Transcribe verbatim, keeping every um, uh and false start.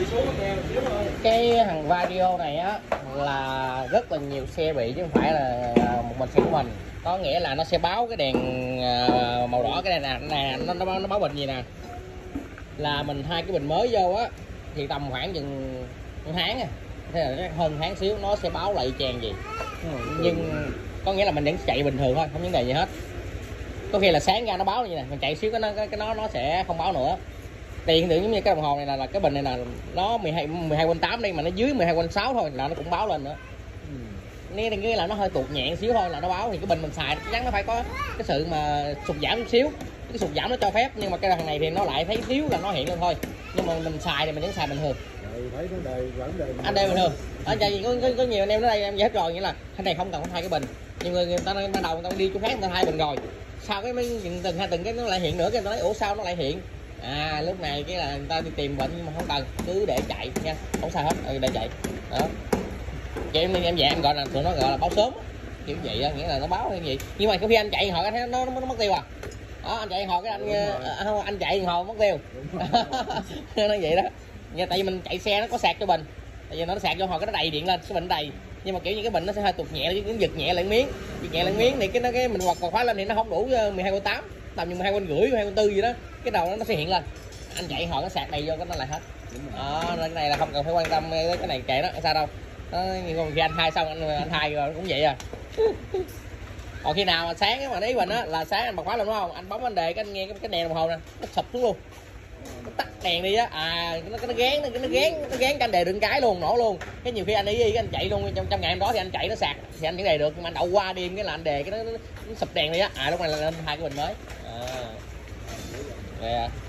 Cái thằng Vario này á là rất là nhiều xe bị chứ không phải là một mình xe của mình. Có nghĩa là nó sẽ báo cái đèn màu đỏ, cái này nè, nè nó, nó, nó báo bình gì nè, là mình hai cái bình mới vô á thì tầm khoảng chừng một tháng à, thế là hơn tháng xíu nó sẽ báo lại chèn gì. Nhưng có nghĩa là mình vẫn chạy bình thường thôi, không vấn đề gì hết. Có khi là sáng ra nó báo như này, mình chạy xíu cái nó cái nó nó sẽ không báo nữa. Tiền tưởng giống như cái đồng hồ này là, là cái bình này là nó mười hai mười hai sáu đây mà nó dưới mười hai sáu thôi là nó cũng báo lên nữa. Ừ. Nên nghĩa là nó hơi tuột nhẹ xíu thôi là nó báo. Thì cái bình mình xài chắc chắn nó phải có cái sự mà sụt giảm chút xíu, cái sụt giảm nó cho phép, nhưng mà cái thằng này thì nó lại thấy thiếu là nó hiện lên thôi. Nhưng mà mình xài thì mình vẫn xài bình thường. Thấy nó đề vẫn đề anh đây bình thường. Anh chạy gì có, có, có nhiều anh em ở đây em giải hết rồi, nghĩa là anh này không cần phải thay cái bình. Nhưng người, người ta ban đầu người ta đi chỗ khác người ta thay bình rồi, sau cái mấy từng hai từng cái nó lại hiện nữa, cái người ta nói ủa sao nó lại hiện. À lúc này cái là người ta đi tìm bệnh nhưng mà không cần, cứ để chạy nha, không sao hết, ừ, để chạy đó. Vậy em em về em gọi là tụi nó gọi là báo sớm kiểu vậy đó, nghĩa là nó báo hay gì. Nhưng mà có khi anh chạy hồi anh thấy nó, nó nó mất tiêu à. Đó anh chạy hồi cái anh uh, anh chạy hồi mất tiêu. Nó vậy đó. Nhưng tại vì mình chạy xe nó có sạc cho bình, tại vì nó sạc cho hồi cái nó đầy điện lên, cái bình đầy. Nhưng mà kiểu như cái bình nó sẽ hơi tụt nhẹ, nó giật nhẹ lại miếng, giật nhẹ lại miếng thì cái nó cái mình hoặc khóa lên thì nó không đủ mười hai con tám, tầm như mười hai con rưỡi, mười hai con tư gì đó, cái đầu nó nó sẽ hiện lên. Anh chạy hồi nó sạc đầy vô cái nó lại hết. Đó, cái này là không cần phải quan tâm cái này kệ nó sao đâu. Đó, còn khi anh thay xong anh anh thay rồi cũng vậy à. Còn khi nào mà sáng mà ý mình á là sáng anh bật khóa lên đúng không, anh bấm anh đề cái anh nghe cái, cái đèn đồng hồ nè nó sụp xuống luôn, nó tắt đèn đi á. À nó nó gán nó nó gán nó gán canh đề đựng cái luôn, nổ luôn. Cái nhiều khi anh ý cái anh chạy luôn trong trong ngày hôm đó thì anh chạy nó sạc thì anh vẫn đề được, nhưng mà anh đậu qua đêm cái là anh đề cái nó, nó, nó sụp đèn đi á. À lúc này là lên hai cái bình mới à. Yeah.